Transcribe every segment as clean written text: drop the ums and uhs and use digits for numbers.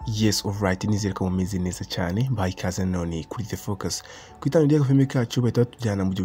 Yes, alright, nizere ko mumeze neza cyane. Mbaye ikaze none kuri The Focus. Kwitanga y'agafilme kacu bahita batujyana mu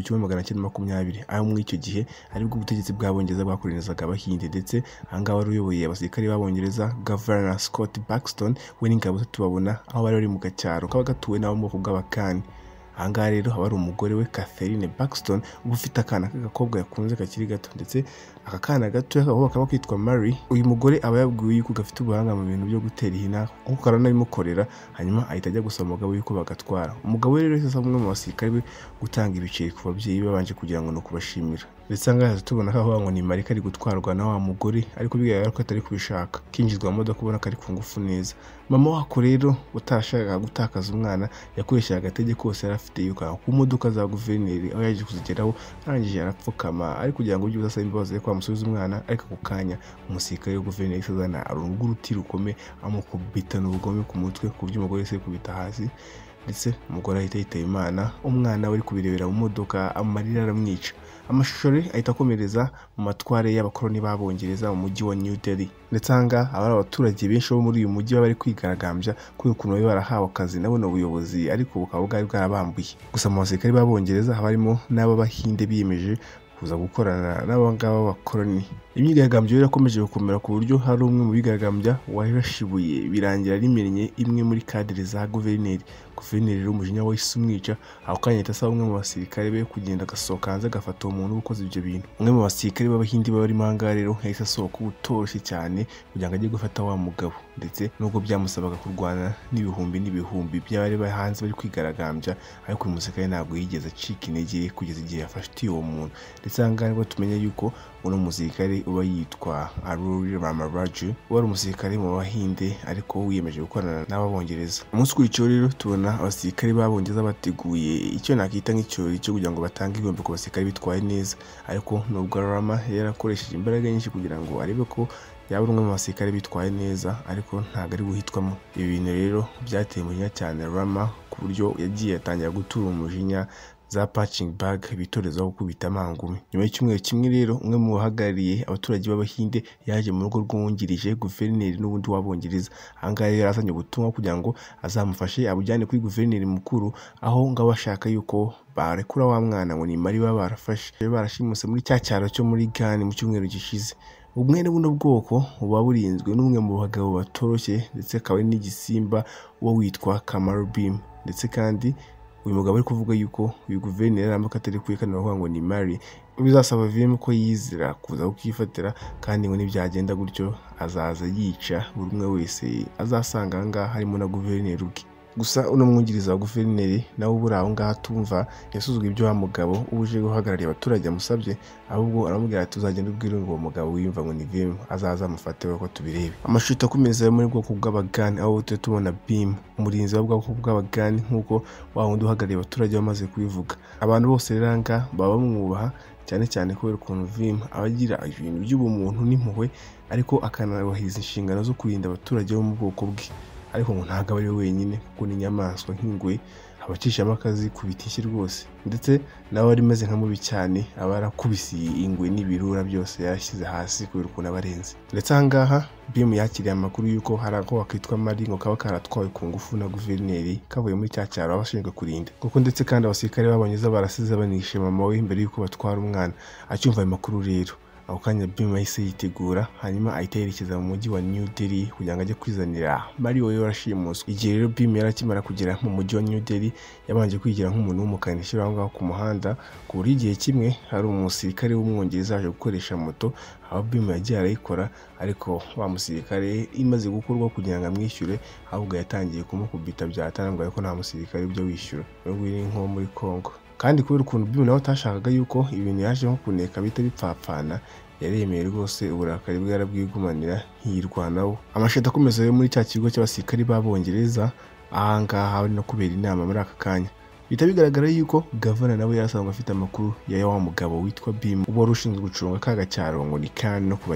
1920 aho muri icyo gihe aribwo ubutegetsi bw'Abongereza bwakorenezaga Abahinde, ndetse ahangaha wari uyoboye abasirikare b'Abongereza Governor Scott Buxton we n'ingabo ze tubabona aho bari mu gacyaro kaba gatuwe n'abo mu bwoko bw'Abakani. Ahangaha rero haba ari umugore we Catherine Buxton ufite akana k'agakobwa yakunze kakiri gato, ndetse aka kana gato kakaba kitwa Mary. Uyu mugore aba yabwiwe yuko gafite ubuhanga mu bintu byo gutera ihina kuko karanabimukorera, hanyuma ahita ajya gusaba umugabo yuko bagatwara. Umugabo rero yahise asaba umwe mu basirikare be gutanga ibiceri ku babyeyi be babanje kugira ngo no kubashimira. Ndetse ahangaha tubona ko aho ngo ni Mary kari gutwarwa na wa mugore, ariko bigaragara ko atari kubishaka, kinjizwa mu modoka ubona ko ari ku ngufu neza. Mama wako rero utashakaga gutakaza umwana yakoreshaga agatege kose yari afite yuko ku modoka za guverineri aho yaje kuzigeraho, arangije arapfukama ari kugira ngo ujye usaba imbabazi ko amusubiza umwana, ariko ako kanya umusirikare wa guverineri sazana arungu ruti rukome amukubita n'ubugome ku mutwe ku buryo umugore se kubita hasi, ndetse umugore ahita yitaba Imana. Umwana we ari kubirebera mu modoka amarira aramwica. Amashusho ahita akomereza mu matware y'abakoroni b'Abongereza mu mujyi wa New Delhi, ndetse ahangaha abari abaturage benshi bo muri uyu mujyi bari kwigaragambya kubera ukuntu bari barahawe akazi nabo n'ubuyobozi, ariko bukaba bwari bwarabambuye. Gusa mu basirikare b'Abongereza harimo n'ab'Abahinde biyemeje kuza gukorana n'abangaba b'abakoroni. Imyigaragambyo irakomeje gukomera ku buryo hari umwe mu bigaragambya warashibuye birangira rimennye imwe muri kadire za guverineri. Guverineri rero umujinya wahise umwica, aho kanya ahita asaba umwe mu basirikare be kugenda agasohoka hanze agafata uwo muntu ukoze ibyo bintu. Umwe mu basirikare b'Abahindi barimo ahangaha rero yahise asohoka ubutoroshye cyane kugira ngo ajye gufata wa mugabo, ndetse nubwo byamusabaga kurwana n'ibihumbi by'abari hanze bari kwigaragambya, ariko uyu musirikare ntabwo yigeze acika intege kugeza igihe yafashwe uwo muntu. Ndetse ahangaha nibwo tumenya yuko uno musirikare uba yitwa Ariwenyine, wari umusirikare mu Bahinde ariko wiyemeje gukorana n'Abongereza. Umunsi ukurikiyeho rero tubona abasirikare b'Abongereza bateguye icyo nakita nk'icyorori cyo kugira ngo batange igihembo ku basirikare bitwaye neza, ariko nubwo Rama yarakoresheje imbaraga nyinshi kugira ngo arebe ko yaba umwe mu basirikare bitwaye neza, ariko ntabwo ari guhitwamo. Ibi bintu rero byateye umujinya cyane Rama ku buryo yagiye atangira gutura umujinya za punching bag bitorezaho gukubita amangumi. Nyuma y'icyumweru kimwe rero umwe mu bahagarariye abaturage b'Abahinde yaje mu rugo rw'umwungirije guverineri n'ubundi w'Abongereza. Ahangaha rero yazanye ubutumwa kugira ngo azamufashe abujyane kuri guverineri mukuru, aho ngabo bashaka yuko barekura wa mwana ngo ni Mary baba barafashe barashimuse muri cya cyaro cyo muri Ghana mu cyumweru gishize. Ubwene buno bwoko buba burinzwe n'umwe mu bagabo batoroshye, ndetse akaba ari n'igisimba wo witwa Kamar Bhim. Ndetse kandi uyu mugabo ari kuvuga yuko uyu guverineri arambuka atari kwerekana ngo ni Mary, bizasaba Bhim ko yizira kuza kukifatira, kandi ngo nibyagenda gutyo azaza yica buri umwe wese azasanga ahangaha harimo na guverineri ubwe. Gusa uno mwungiriza wa guverineri nawe ubura aho ngaha tumva yasuzugwa ibyo wa mugabo uje guhagarariye abaturage amusabye, ahubwo aramubwira ati uzagenda ubwire ngo uwo mugabo wiyumva ngo ni Bhim azaza amufate ko tubirebe. Amashusho akomeza muri bwoko bw'Abagani, aho tubona Bhim umurinzi w'ubwoko bw'Abagani nk'uko wa wundi uhagarariye abaturage bamaze kubivuga. Abantu bose rero ahangaha baba bamwubaha cyane cyane kubera ukuntu Bhim abagira ibintu by'ubumuntu n'impuhwe, ariko akanabahiriza inshingano zo kurinda abaturage bo mu bwoko bwe. Ariko ngo ntabwo ari we wenyine kuko n'inyamaswa nk'ingwe abacishamo akazi ku bitishye rwose, ndetse nawe ari meze nka mubi cyane aba arakubisiye ingwe n'ibirura byose yashyize hasi kubera ukuntu abarenze. Ndetse ahangaha Bhim yakiriye amakuru yuko hari ako wakitwa Mary ngo kaba karatwawe ku ngufu na guverineri kavuye muri cya cyaro abashinzwe kurinda kuko, ndetse kandi abasirikare b'Abongereza barasize banishe mama we mbere yuko batwara umwana. Acyumva ayo makuru rero ako kanya Bhim yahise yitegura, hanyuma ahita yerekeza mu mujyi wa New Delhi kugira ngo ajye kwizanira Mary we warashimuswe. Igihe rero Bhim yarakimara kugera mu mujyi wa New Delhi yabanje kwigira nk'umuntu w'umukanishi aho ngaho ku muhanda, ku buryo igihe kimwe hari umusirikare w'umwongereza aje gukoresha moto, aho Bhim yagiye arayikora, ariko wa musirikare imaze gukorwa kugira ngo amwishyure, ahubwo yatangiye kumukubita byatangaye ko nta musirikare ujya wishyura, n'ubwo iri nko muri Congo. Kandi kubera ukuntu Bhim nawe atashakaga yuko ibintu yaje nko kuneka bita bipfapfana, yaremeye rwose uburakari bwe yarabwigumanira ntiyirwanaho. Amashusho akomeza rero muri cya kigo cy'abasirikare b'Abongereza, ahangaha hari no kubera inama muri aka kanya. Bihita bigaragara yuko gavana nawe yarasanzwe afite amakuru ya wa mugabo witwa Bhim wari ushinzwe gucunga ka gacyaro ngo ni kandi no kubarinda.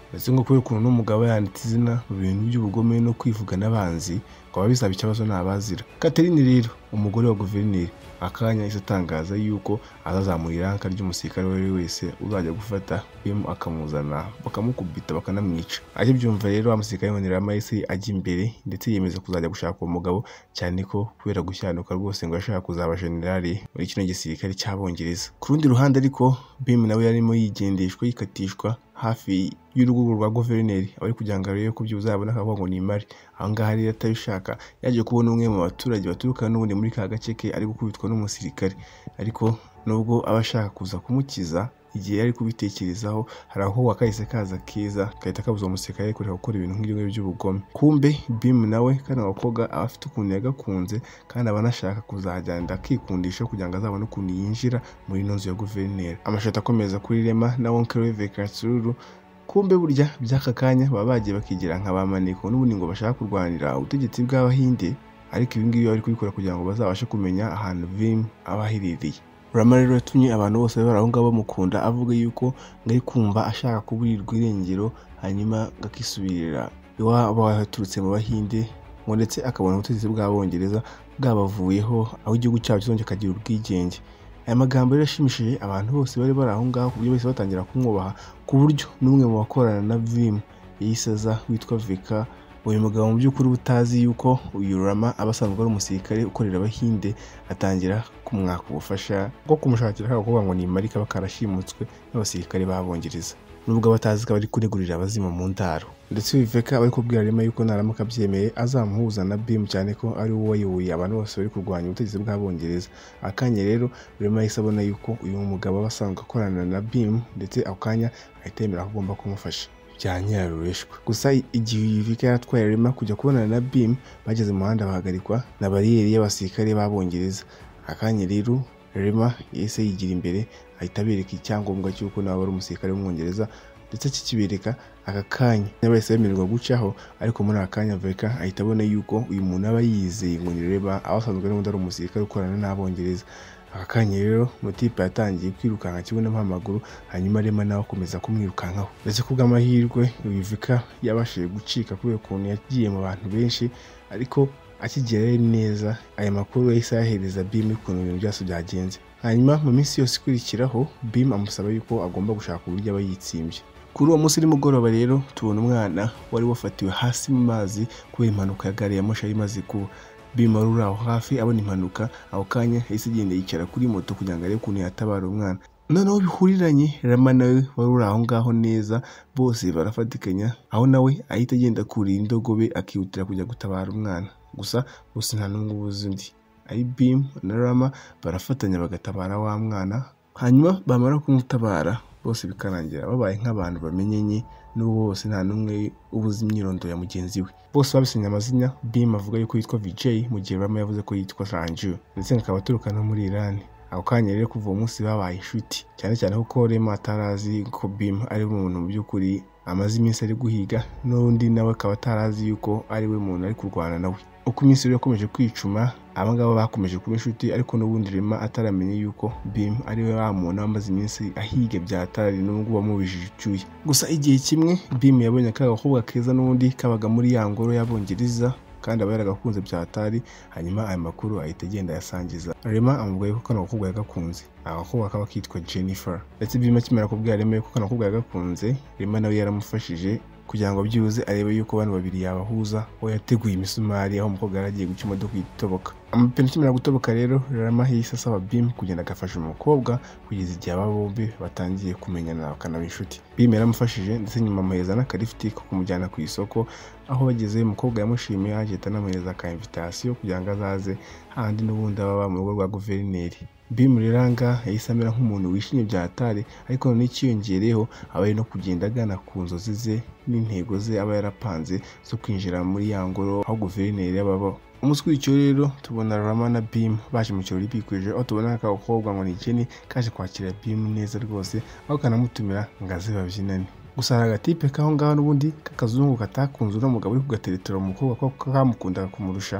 ndetse ngo kubera ukuntu n'umugabo yanditse izina mu bintu by'ubugome no kwivuga n'abanzi ngo ababisaba ikibazo nabazira. Catherine rero umugore wa guverineri akanya yahise atangaza yuko azazamura iranka ry'umusirikare uwo ari we wese uzajya gufata BIM akamuzana bakamukubita bakanamwica. Aje byumva rero amusirikare Bongereza yahise ajya imbere ndetse yemeza kuzajya gushaka uwo mugabo, cyane ko kubera gushyanuka rwose ngo yashaka kuzaba generali muri kino gisirikare cy'Abongereza. Ku rundi ruhande ariko BIM nawe yarimo yigendeshwa yikatishwa hafi y'urugo rwa guverineri abari kugira ngo arebe ko byuzabona akavuga ngo ni imari. Aho ngaho rero atabishaka yaje kubona umwe mu baturage baturuka n'ubundi muri ka gace ke ari gukubitwa n'umusirikare, ariko nubwo abashaka kuza kumukiza igihe yari kubitekerezaho hari aho wakahise kaza keza kahita kabuza umusirikare kureka gukora ibintu nk'ibyo by'ubugome. Kumbe BIM nawe kandi abakobwa aba afite ukuntu yagakunze kandi abanashaka kuzajyana akikundisha kugira ngo azabone ukuntu yinjira muri ino nzu ya guverineri. Amashati akomeza kuri Rema na Bongereza Katsururu. Kumbe burya by'aka kanya baba bagiye bakigira nka bamaniko n'ubundi ngo bashaka kurwanira ubutegetsi bw'Abahinde, ariko ibi ngibi bari kubikora kugira ngo bazabashe kumenya ahantu BIM aba aherereye. Rama rero yatumye abantu bose bari aho ngaho bamukunda, avuga yuko ngari kumva ashaka kuburirwa irengero hanyuma gakisubirira iwabo waturutse mu Bahinde, ngo ndetse akabona ubutegetsi bw'Abongereza bwabavuyeho aho igihugu cyabo kizongera kagira ubwigenge. Aya magambo rero yashimishije abantu bose bari bari aho ngaho ku buryo bose batangira kumwubaha, ku buryo n'umwe mu bakorana na BIM yisaza witwa Vika. Uyu mugabo mu by'ukuri utazi yuko uyu Rama aba asanzwe ari umusirikare ukorera Abahinde, atangira kumwaka ubufasha bwo kumushakira akavuga ngo ni imari kaba karashimutswe n'abasirikare b'Abongereza, nubwo batazi ko bari kunegurira abazima mu ndaro. Ndetse Vika bari kubwira Rema yuko naramuka abyemeye azamuhuza na BIM, cyane ko ari we wayoboye abantu bose bari kurwanya ubutegetsi bw'Abongereza. Akanya rero Rema yahise abona yuko uyu mugabo aba asanzwe akorana na BIM, ndetse ako kanya ahita yemera ko agomba kumufasha bya nyirarureshwa. Gusa igihe Vika yatwaye Rema kujya kubonana na BIM, bageze mu muhanda bahagarikwa na bariyeri y'abasirikare b'Abongereza. Akanya rero Rema yahise yigira imbere ahita abereka icyangombwa cy'uko nawe ari umusirikare w'Umwongereza, ndetse kikibereka aka kanya n'abahise bemererwa gucaho. Ariko muri aka kanya Vika ahita abona yuko uyu muntu aba yizeye ngo ni Rema, aho asanzwe ari umusirikare ukorana n'Abongereza. Aka kanya rero mutipe yatangiye kwirukanka kibona amaguru, hanyuma Rema nawe akomeza kumwirukankaho. Ndetse kubw'amahirwe uyu Vika yabashije gucika kubera ukuntu yagiye mu bantu benshi, ariko akigerayo neza aya makuru yahise yahereza BIM ukuntu ibintu byose byagenze. Hanyuma mu minsi yose ikurikiraho BIM amusaba yuko agomba gushaka uburyo aba yitsimbye. Kuri uwo munsi nimugoroba rero tubona umwana wari wafatiwe hasi mu mazi kubera impanuka ya gari ya moshi yari imaze kuba. BIM wari aho hafi abona impanuka, aho kanya yahise agenda yicara kuri moto kugira ngo arebe ukuntu yatabara umwana. Noneho bihuriranye Rama nawe wari aho ngaho neza, bose barafatikanya, aho nawe ahita agenda kuri indogobe akihutira kujya gutabara umwana. Gusa bose nta n'umwe ubuze undi, ari BIM na Rama barafatanya bagatabara wa mwana. Hanyuma bamara kumutabara bose bikarangira babaye nk'abantu bamenyenye, n'ubu bose nta n'umwe ubuze imyirondoro ya mugenzi we. Bose babisenye amazina. BIM avuga yuko yitwa Vijay mu gihe Rama yavuze ko yitwa Ranju, ndetse akaba aturuka no muri Iran. Ako kanya rero kuva uwo munsi babaye inshuti, cyane cyane kuko Rema atarazi ko BIM ari umuntu mu by'ukuri amaze iminsi ari guhiga, n'undi nawe akaba atarazi yuko ari we muntu ari kurwana nawe. Uko iminsi rero yakomeje kwicuma, abangaba bakomeje kuba inshuti, ariko n'ubundi Rema ataramenye yuko BIM ari we wa muntu amaze iminsi ahiga byatari n'ubwo wamubijije icyuya. Gusa igihe kimwe BIM yabonye akagakobwa keza n'ubundi kabaga muri ya ngoro y'Abongereza, kandi aba yaragakunze byatari. Hanyuma aya makuru ahita agenda yasangiza Rema, amubwiye ko kano gakobwa yagakunze. Agakobwa kaba kitwa Jennifer, ndetse BIM akimara kubwira Rema ko kano gakobwa yagakunze, Rema nawe yaramufashije kugira ngo byuze arebe yuko abantu babiri yabahuza. We yateguye imisumari aho umukobwa yaragiye guca imodoka itoboka. Amapine akimara gutoboka rero Rama yahise asaba BIM kugenda agafasha umukobwa kugeza igihe aba bombi batangiye kumenyana bakanaba inshuti. BIM yaramufashije, ndetse nyuma amuhereza n'akarifiti ko kumujyana ku isoko. Aho bageze umukobwa yamushimiye, agahita anamuhereza ka invitation kugira ngo azaze handi n'ubundi baba mu rugo rwa guverineri. BIM riranga yahise amera nk'umuntu wishimye byatari, ariko none ikiyongereyeho aba ari no kugenda agana ku nzozi ze n'intego ze aba yarapanze zo kwinjira muri ya ngoro aho guverineri yabaho. Umunsi w'icyo rero tubona Rama na BIM baje mu kirori bikwije, aho tubona akakobwa ngo ni Jenny kaje kwakira BIM neza rwose, aho kanamutumira ngo aze babyinane. Gusa hari agatipe kaho ngaho n'ubundi k'akazungu katakunze uno mugabo uri kugateretera umukobwa ko kamukundaga kumurusha,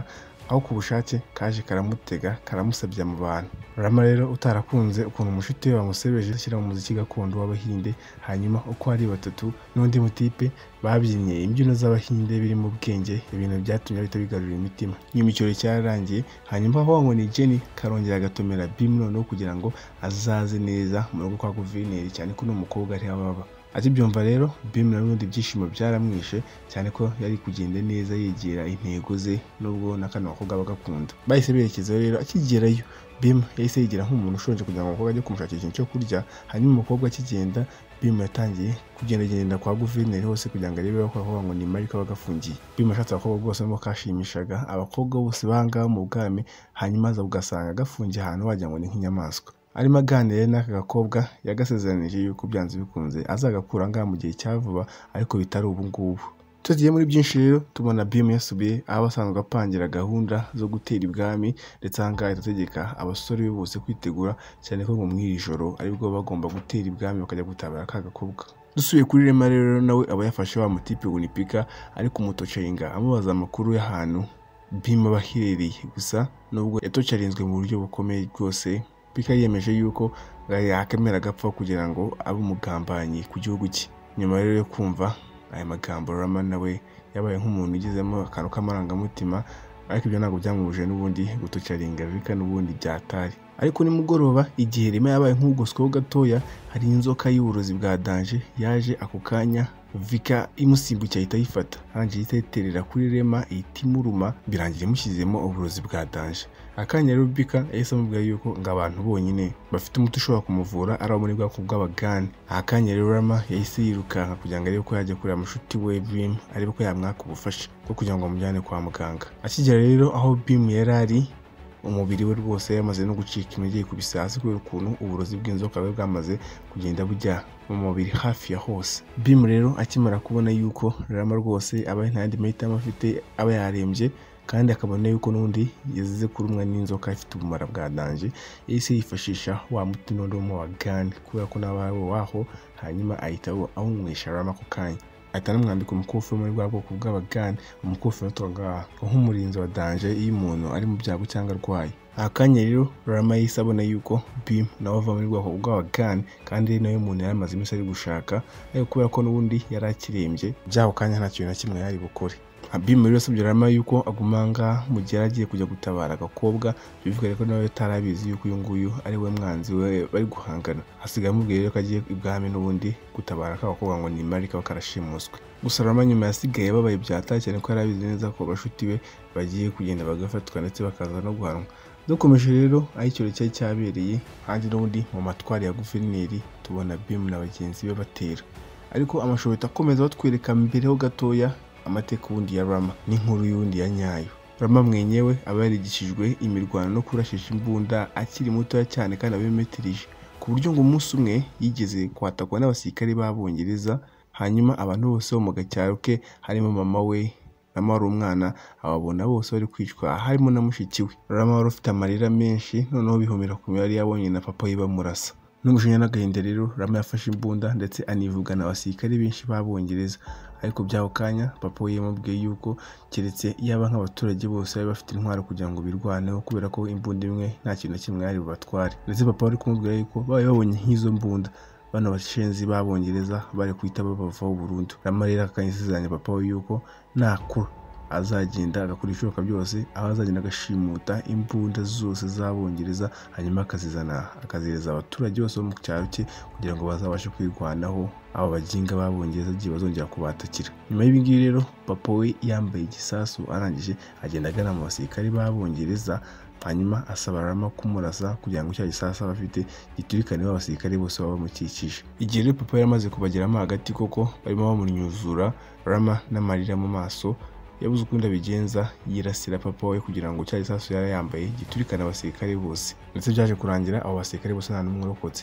aho ku bushake kaje karamutega karamusabya mu bantu. Rama rero utarakunze ukuntu umushuti we bamusebeje ashyira mu muziki gakondo w'Abahinde, hanyuma uko ari batatu n'undi mutipe babyinnye imbyino z'Abahinde biri mu bwenge, ibintu byatumye ahita bigarurira imitima. Nyuma icyo cyararangiye, hanyuma aho ni Jenny karongera agatomera Bim noneho kugira ngo azaze neza mu rugo kwa guverineri, cyane ko n'umukobwa ari ababa. Akibyumva rero Bim n'ubundi ibyishimo byaramwishe, cyane ko yari kugenda neza yegera intego ze nubwo n'akana bakobwa bagakunda. Bahise berekeza rero, akigerayo Bim yahise yigira nk'umuntu ushonje kugira ngo umukobwa ajye kumushakira ikintu cyo kurya. Hanyuma umukobwa akigenda, Bim yatangiye kugendagenda kwa guverineri hose kugira ngo arebe ko aho ngo ni Marika bagafungiye. Bim ashatse abakobwa bose mo kashimishaga abakobwa bose banga mu bwami, hanyuma aza ugasanga gafungiye ahantu wagira ngo ni nk'inyamaswa. Arimo aganira n'aka gakobwa yagasezeranije yuko byanze bikunze azagakura ngaha mu gihe cya vuba, ariko bitari ubu ngubu. Tugiye muri byinshi rero tubona Bim yasubiye aho asanzwe apangira gahunda zo gutera ibwami, ndetse ahangaha irategeka abasore be bose kwitegura, cyane ko ngo mu ijoro aribwo bagomba gutera ibwami bakajya gutabara aka gakobwa. Dusubiye kuri Rema rero nawe aba yafashe wa mutipe Unipika ariko umutocaringa amubaza amakuru y'ahantu Bim aba aherereye. Gusa nubwo yatocarinzwe mu buryo bukomeye rwose, Pika yemeje yuko yakemera agapfa kugira ngo abe umugambanyi ku gihugu cye. Nyuma rero yo kumva aya magambo, Rama nawe yabaye nk'umuntu ugizemo akantu k'amarangamutima, ariko ibyo ntabwo byamubuje n'ubundi gutocaringa Vika n'ubundi byatari. Ariko nimugoroba igihe Rema yabaye nk'ugosweho gatoya, hari inzoka y'uburozi bwa danje yaje ako kanya, Vika imusimbukiye ahita ayifata, arangije ahita ayiterera kuri Rema ihita imuruma, birangira imushyizemo uburozi bwa danje. Akanya rero Vika yahise amubwira yuko ngo abantu bonyine bafite umuti ushobora kumuvura ari abo muri bwako bw'abagani. Akanya rero Rama yahise yirukanka kugira ngo arebe ko yajya kureba mushuti we Bim, arebe ko yamwaka ubufasha bwo kugira ngo amujyane kwa muganga. Akigera rero aho Bim yari ari, umubiri we rwose yamaze no gucika intege ku bisasi kubera ukuntu uburozi bw'inzoka bwe bwamaze kugenda bujya mu mubiri hafi ya hose. Bim rero akimara kubona yuko Rama rwose aba nta yandi mahitamo afite, aba yarembye kandi akabona yuko n'undi yazize kurumwa n'inzoka ifite ubumara bwa danje, yahise yifashisha wa muti n'undi wa gani kubera ko n'abawe waho, hanyuma ahita awunywesha Rama ako kanya. Ahita anamwambika umukufi muri bwa bwoko bw'abagani, umukufi unatonga nk'umurinzi wa danje iyo umuntu ari mu byago cyangwa arwaye. Akanya rero Rama yahise abona yuko Bim nawe ava muri bwoko bw'abagani, kandi nawe umuntu yari amaze iminsi ari gushaka, ariko kubera ko n'ubundi yari akirembye, by'ako kanya nta kintu na kimwe yari bukore. Bim rero asabye Rama yuko agumanga mu gihe agiye kujya gutabara agakobwa, bivuga ko nawe atarabizi yuko uyu nguyu ari we mwanzi we bari guhangana. Hasigaye amubwira yuko agiye ibwami n'ubundi gutabara agakobwa ngo ni Marika bakarashimuswe. Gusa Rama nyuma yasigaye babaye byataye, cyane ko yari abizi neza ko abashuti be bagiye kugenda bagafatwa ndetse bakaza no guhanwa. Dukomeje rero aho icyo cyari cyabereye, kandi n'ubundi mu matwari ya guverineri tubona Bim na bagenzi be batera, ariko amashusho akomeza batwereka mbere ho gatoya amateka ubundi ya Rama n'inkuru y'undi ya nyayo. Rama mwenyewe aba yarigishijwe imirwano no kurashisha imbunda akiri mutoya cyane kandi abimetirije, ku buryo ngo umunsi umwe yigeze kwatakwa n'abasirikare b'Abongereza, hanyuma abantu bose bo mu gacyaro ke harimo mama we, Rama wari umwana, ababona bose bari kwicwa, harimo na mushiki we. Rama wari ufite amarira menshi, noneho bihumira ku yari yabonye na papa we bamurasa. N'umujinya n'agahinda rero Rama yafashe imbunda ndetse anivugana abasirikare benshi b'Abongereza, ariko by'aho kanya papa we yamubwiye yuko keretse yaba nk'abaturage bose bari bafite intwaro kugira ngo birwaneho, kubera ko imbunda imwe nta kintu na kimwe yari bubatware. Ndetse papa wari kumubwira yuko babaye babonye nk'izo mbunda bano bashenzi b'Abongereza bari kwita babavaho burundu. Rama rero akanyisezeranya papa we yuko nakura azagenda agakora ibishoboka byose, aho azagenda agashimuta imbunda zose z'Abongereza, hanyuma akazireza abaturage bose bo mu cyaro cye kugira ngo bazabashe kwirwanaho abo baginga b'Abongereza igihe bazongera kubatakira. Nyuma y'ibi ngibi rero papa we yambaye igisasu, arangije agenda agana mu basirikare b'Abongereza, hanyuma asaba Rama kumurasa kugira ngo cya gisasu bafite giturikane abasirikare bose baba bamukikije. Igihe rero papa yaramaze kubageramo hagati koko barimo bamunyuzura, Rama n'amarira mu maso yabuze ukundi abigenza, yirasira papa we kugira ngo cya gisasu yari yambaye giturikane abasirikare bose, ndetse byaje kurangira abo basirikare bose nta n'umwe urokotse.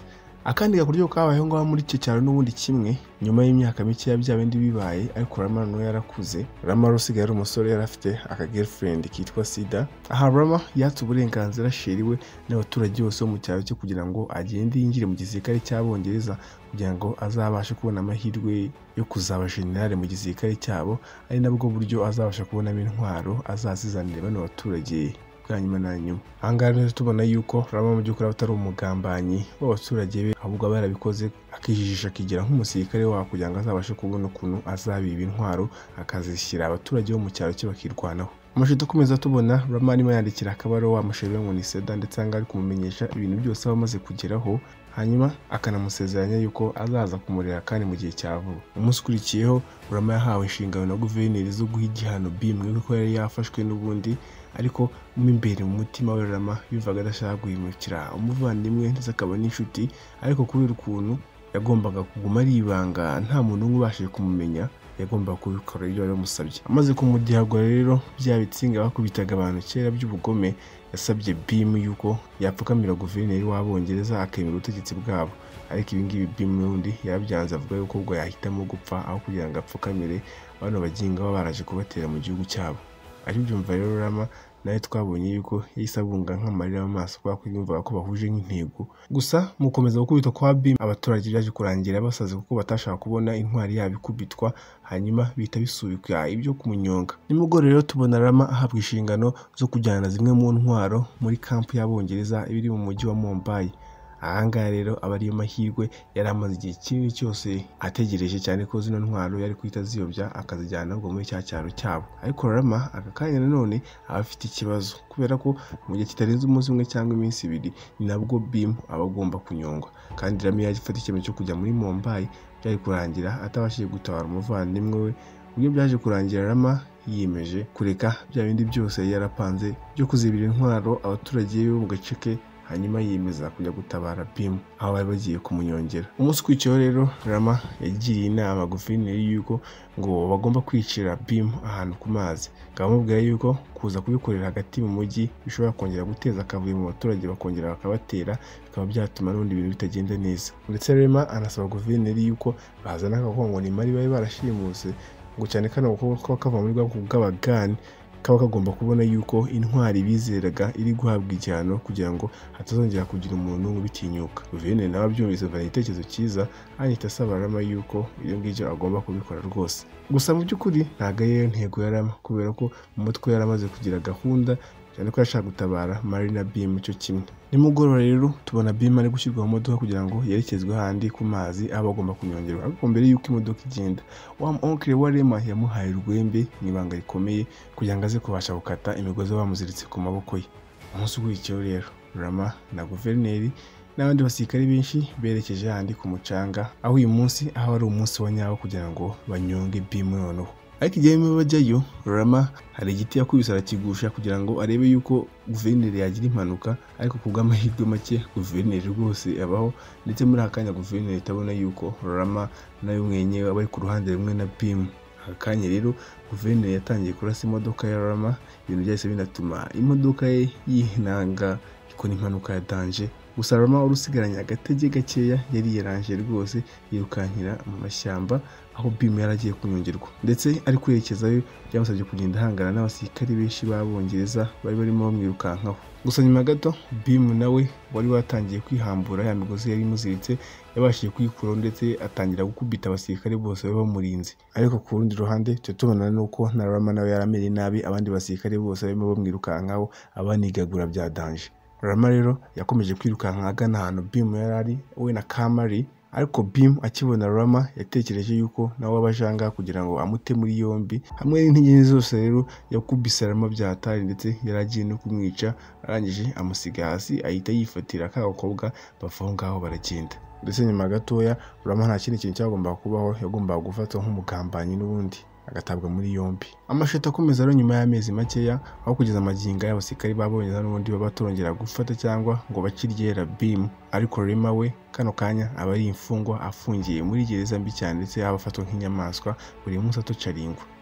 akandi gakuryo kabayeho ngaho muri icyo cyaro n'ubundi kimwe nyuma y'imyaka mike ya bya bindi bibaye ariko Rama no yarakuze. Rama rusigaye ari umusore yari afite aka girlfriend kitwa Sida. Aha Rama yatse uburenganzira sheriwe n'abaturage bose bo mu cyaro cyo kugira ngo agende yinjire mu gisirikare cy'Abongereza kugira ngo azabashe kubona amahirwe yo kuzaba generale mu gisirikare cyabo, ari nabwo buryo azabasha kubonamo intwaro azazizanira bano baturage bwa nyuma na nyuma. Ahangaha rero tubona yuko Rama mu by'ukuri atari umugambanyi w'abaturage be, ahubwo barabikoze akijijisha akigira nk'umusirikare wabo kugira ngo azabashe kubona ukuntu azabiba intwaro akazishyira abaturage bo mu cyaro cye bakirwanaho. Amashusho akomeza tubona Rama arimo yandikira akabaruwa amusheriwe ngo ni Seda, ndetse ahangaha ari kumumenyesha ibintu byose aba amaze kugeraho, hanyuma akanamusezeranya yuko azaza kumurera kandi mu gihe cya vuba. Umunsi ukurikiyeho Rama yahawe inshingano na guverineri zo guha igihano Bim kuko yari yafashwe n'ubundi, ariko mo imbere mu mutima we Rama yumvaga adashaka guhemukira umuvandimwe ndetse akaba n'inshuti, ariko kubera ukuntu yagombaga kuguma ari ibanga nta muntu n'umwe ubashije kumumenya, yagombaga kubikora ibyo bari bamusabye. Amaze kumudihagura rero bya bitsinga bakubitaga abantu kera by'ubugome, yasabye Bim yuko yapfukamira guverineri w'Abongereza akemera ubutegetsi bwabo, ariko ibi ngibi Bim n'undi yarabyanze avuga yuko ubwo yahitamo gupfa aho kugira ngo apfukamire bano baginga baba baraje kubatera mu gihugu cyabo. Ari byumva rero Rama nawe twabonye yuko yahise abunga nk'amarira mu maso kubera ko yumvaga ko bahuje nk'intego. Gusa mu gukomeza gukubita kwa Bim, abaturage byaje kurangira basaze kuko batashaka kubona intwari yabo ikubitwa, hanyuma bihita bisubika ibyo kumunyonga. Nimugoroba rero tubona Rama ahabwa inshingano zo kujyana zimwe mu ntwaro muri kampu y'Abongereza ibiri mu mujyi wa Mumbai. Ahangaha rero aba ariyo mahirwe yari amaze igihe kinini cyose ategereje, cyane ko zino ntwaro yari kuhita ziyobya akazijyana ubwo muri cya cyaro cyabo. Ariko Rama aka kanya nanone aba afite ikibazo kubera ko mu gihe kitarenze umunsi umwe cyangwa iminsi ibiri ni nabwo Bim aba agomba kunyongwa, kandi Rama yaje gufata icyemezo cyo kujya muri Mumbai byari kurangira atabashije gutabara umuvandimwe we. Ubwo byaje kurangira Rama yiyemeje kureka bya bindi byose yari yarapanze byo kuzibira intwaro abaturage bo mu gace ke, hanyuma yiyemeza kujya gutabara Bim aho bari bagiye kumunyongera. Umunsi ukurikiyeho rero Rama yagiriye inama guverineri yuko ngo bagomba kwicira Bim ahantu ku mazi, akamubwira yuko kuza kubikorera hagati mu mujyi bishobora kongera guteza akavuyo mu baturage, bakongera bakabatera, bikaba byatuma n'ubundi ibintu bitagenda neza. Ndetse Rama anasaba guverineri yuko bazana agakongo nimari bari barashimuse, ngo cyane kano ko kava muri bwoko bw'abagani kaba kagomba kubona yuko intwari bizeraga iri guhabwa igihano kugira ngo hatazongera kugira umuntu ubitinyuka. Guverineri nawe abyumvise avana igitekerezo cyiza, ahita asaba Rama yuko ibyo ngibyo agomba kubikora rwose. Gusa mu by'ukuri ntabwo ariyo ntego ya Rama, kubera ko mu mutwe yari amaze kugira gahunda, cyane ko yashaka gutabara Mari na Bim cyo kimwe. Nimugoroba rero tubona Bim ari gushyirwa mu modoka kugira ngo yerekezwe ahandi ku mazi aho agomba kunyongerwa, ariko mbere y'uko imodoka igenda wa onkle wa Rama yamuhaye urwembe mu ibanga rikomeye kugira ngo aze kubasha gukata imigozi bamuziritse ku maboko ye. Umunsi ukurikiyeho rero Rama na guverineri n'abandi basirikare benshi berekeje ahandi ku mucanga, aho uyu munsi aho ari umunsi wa nyawo kugira ngo banyonge Bim noneho. Ariko igihe bajyayo Rama hari igiti yakubise arakigusha kugira ngo arebe yuko guverineri yagira impanuka, ariko ku bw'amahirwe make guverineri rwose abaho, ndetse muri aka kanya guverineri itabona yuko Rama nawe mwenyewe aba ari ku ruhande rumwe na Bim. Aka kanya rero guverineri yatangiye kurasa imodoka ya Rama, ibintu byahise binatuma imodoka ye yihinanga ikora impanuka ya danje. Gusa Rama urusigaranye agatege gakeya yari yaranje rwose yirukankira mu mashyamba aho Bim yaragiye kunyongerwa, ndetse ari kwerekezayo byamusabye kugenda ahangana n'abasirikare benshi b'Abongereza bari barimo bamwirukankaho. Gusa nyuma gato Bim nawe wari watangiye kwihambura ya migozi yari imuziritse yabashije kuyikuraho, ndetse atangira gukubita abasirikare bose bari bamurinze. Ariko ku rundi ruhande tubona nuko na Rama nawe yaramereye nabi, abandi basirikare bose barimo bamwirukankaho abanigagura bya danje. Rama rero yakomeje kwirukanka agana ahantu Bim yari ari we na Kamari, ariko Bim akibona Rama yatekereje yuko nawe abajanga kugira ngo amute muri yombi. Hamwe n'intege zose rero yakubise Rama byatari, ndetse yaragiye no kumwica, arangije amusiga hasi ahita yifatira ka gakobwa bavaho ngaho baragenda. Ndetse nyuma gatoya Rama nta kindi kintu cyagombaga kubaho, yagombaga gufatwa nk'umugambanyi n'ubundi agatabwa muri yombi. Amashusho akomeza rero nyuma y'amezi makeya, aho kugeza amaginga y'abasirikari b'Abongereza n'ubundi baba batorongera gufata cyangwa ngo bakiryera Bim, ariko Rama we kano kanya aba ari imfungwa afungiye muri gereza mbi cyane, ndetse yaba afatwa nk'inyamaswa buri munsi atoca aringwa.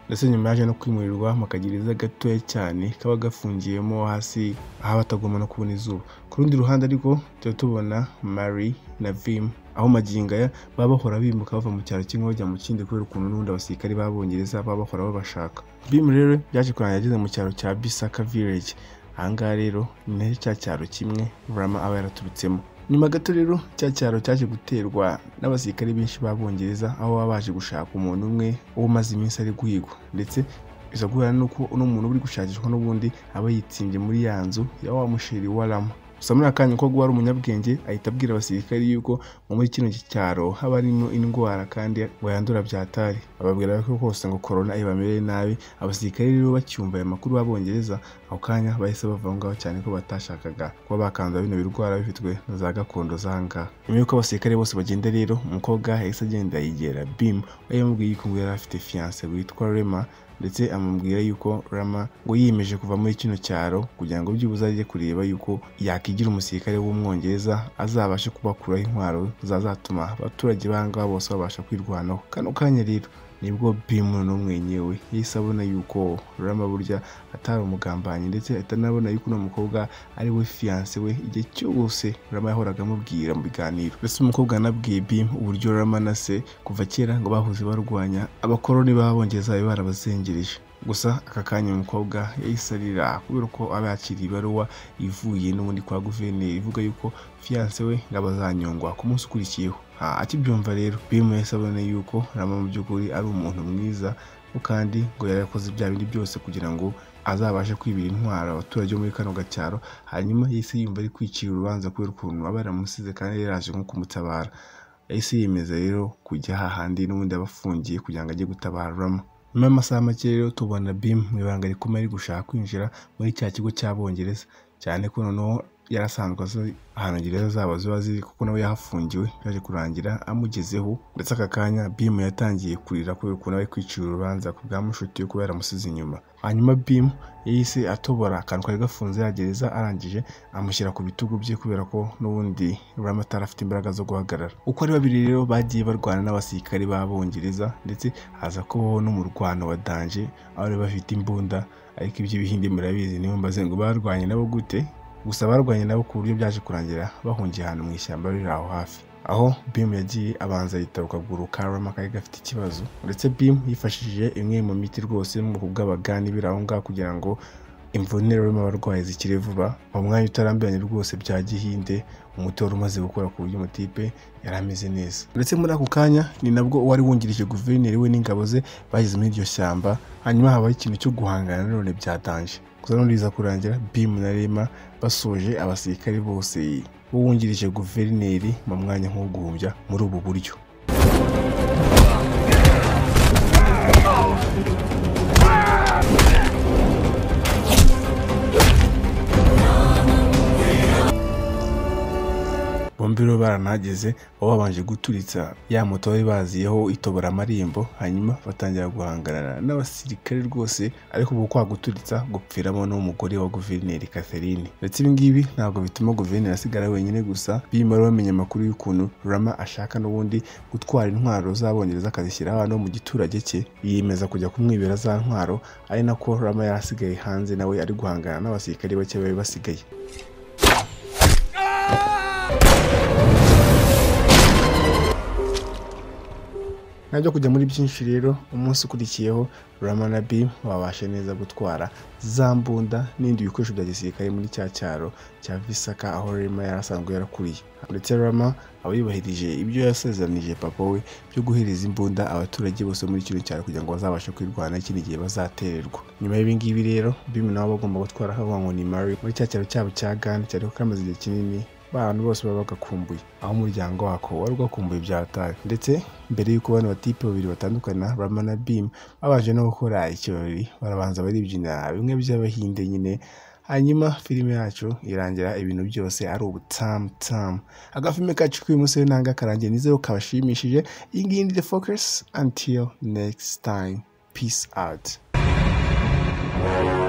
ndetse nyuma yaje no kwimurirwa mu kagereza gatoya cyane kaba gafungiyemo hasi aho batagomba no kubona izuba. Ku rundi ruhande ariko tubona Mary na Vim aho magingo aya baba bahora bimuka bava mu cyaro kimwe bajya mu kindi kubera ukuntu n'ubundi abasirikari b'Abongereza baba bahora babashaka. Vim rero yaje kurangira ageze mu cyaro cya Bisaka Village. Ahangaha rero ni cya cyaro kimwe Rama aba yaraturutsemo. Nyuma gato rero cya cyaro cyaje guterwa n'abasirikari benshi b'Abongereza aho baba baje gushaka umuntu umwe umaze iminsi ari guhigwa, ndetse biza guhura nuko uno muntu uri gushakishwa n'ubundi aba yitsimbye muri ya nzu ya wa musheri wa Rama. Gusa muri akanya ko guhara umunyabwenge ahita abwira abasirikari yuko muri kino cyaro haba harimo indwara kandi wayandura byatari. Ababwira ko kose ngo corona ibamereye nabi. Abasirikari rero bacyumva aya makuru b'Abongereza aho kanya bahise bava ngaho cyane ko batashakaga kuba bakandura bino birwara bifitwe na za gakondo zanga. Nyuma y'uko abasirikari bose bagenda rero umukobwa yahise agenda yigera Bim yamubwiye yuko ngo yari afite fiance witwa Rema, ndetse amubwira yuko Rama ngo yiyemeje kuva muri kino cyaro kugira ngo byibuze ajye kureba yuko yakigira umusirikare w'Umwongereza azabashe kubakuraho intwaro zazatuma abaturage banga bose babasha kwirwanaho. Kano kanya rero nibwo Bim n'umwenyewe yise abona yuko Rama burya atari umugambanyi, ndetse atanabona yuko uno mukobwa ari we fiance we igihe cyose Rama yahoraga amubwira mu biganiro. Mbese umukobwa anabwiye Bim uburyo Rama na se kuva kera ngo bahuze barwanya abakoloni b'Abongereza bari barabazengereje. Gusa aka kanya umukobwa yahise arira kubera ko aba yakiriye ibaruwa ivuye n'ubundi kwa guverineri ivuga yuko fiance we ngo abazanyongwa ku munsi ukurikiyeho. Akibyumva rero Bim yahise abona yuko Rama mu by'ukuri ari umuntu mwiza kandi ngo yarakoze bya bindi byose kugira ngo azabashe kwibira intwaro abaturage bo muri kano gacyaro. Hanyuma yahise yumva ari kwicira urubanza kubera ukuntu aba yaramusize kandi yaraje nko kumutabara. Yahise yemeza rero kujya hahandi n'ubundi abafungiye kugira ngo ajye gutabara Rama. Nyuma y'amasaha make rero tubona Bim mu ibanga rikomeye ari gushaka kwinjira muri cya kigo cy'Abongereza, cyane ko noneho yarasanzwe azi ahantu gereza zabo ziba ziri kuko nawe yahafungiwe. Yaje kurangira amugezeho, ndetse aka kanya Bim yatangiye kurira kubera ukuntu ari kwicira urubanza ku bwa mushuti we kubera amusize inyuma. Hanyuma Bim yahise atobora akantu kari gafunze ya gereza, arangije amushyira ku bitugu bye kubera ko n'ubundi Rama atarafite imbaraga zo guhagarara. Uko ari babiri rero bagiye barwana n'abasirikari b'Abongereza, ndetse haza kubaho n'umurwano wa danje aho bari bafite imbunda, ariko iby'Ibihinde murabizi niyo mbaze ngo barwanye nabo gute. Gusa barwanye nabo ku buryo byaje kurangira bahungiye ahantu mu ishyamba riri aho hafi. Aho Bim yagiye abanza yitaba ukaguru ka Rama kari gafite ikibazo, ndetse Bim yifashishije imwe mu miti rwose mu bwoko bw'abagani biri aho ngaho kugira ngo imvune Rama abarwayi zikire vuba. Mu mwanya utarambiranye rwose bya gihinde umuti wari umaze gukora ku buryo umutipe yari ameze neza. Ndetse muri ako kanya ni nabwo wari wungirije guverineri we n'ingabo ze bageze muri iryo shyamba. Hanyuma habaho ikintu cyo guhangana none byatanje. Gusa none biza kurangira Bim na Rema basoje abasirikari bose wungirije guverineri mu mwanya nko guhumbya muri ubu buryo. Bombi rero baranageze aho babanje guturitsa ya moto bari baziyeho itobora amarembo, hanyuma batangira guhangana n'abasirikare rwose, ariko ubu kwa guturitsa gupfiramo n'umugore wa guverineri Catherine. Ndetse ibi ngibi ntabwo bituma guverineri asigara wenyine gusa. Bim rero bamenye amakuru y'ukuntu Rama ashaka n'ubundi gutwara intwaro z'Abongereza akazishyira hano mu giturage cye, yiyemeza kujya kumwibera za ntwaro, ari nako Rama yarasigaye hanze nawe ari guhangana n'abasirikare bake bari basigaye. Najya kujya muri byinshi rero, umunsi ukurikiyeho Rama na Bim babashe neza gutwara za mbunda n'indi bikoresho bya gisirikare muri cya cyaro cya Bisaka aho Rama yarasanzwe yarakuriye. Ndetse Rama aba yubahirije ibyo yasezeranyije papa we byo guhereza imbunda abaturage bose muri kino cyaro kugira ngo bazabashe kwirwana ikindi gihe bazatererwa. Nyuma y'ibi ngibi rero Bim nabo bagomba gutwara havuga ngo ni Mary muri cya cyaro cyabo cya Ghana cyari kamaze igihe kinini abantu bose baba bagakumbuye, aho umuryango wako wari ugakumbuye byatari. Ndetse mbere y'uko bano batipe babiri batandukana Rama na Bim babanje no gukora ikirori, barabanza baribyina bimwe by'Abahinde nyine. Hanyuma filime yacu irangira ibintu byose ari ubutamu. Agafilme kacu k'uyu munsi nanga karangiye, nizero kabashimishije. Iyi ngiyi ni The Focus. Until next time, peace out.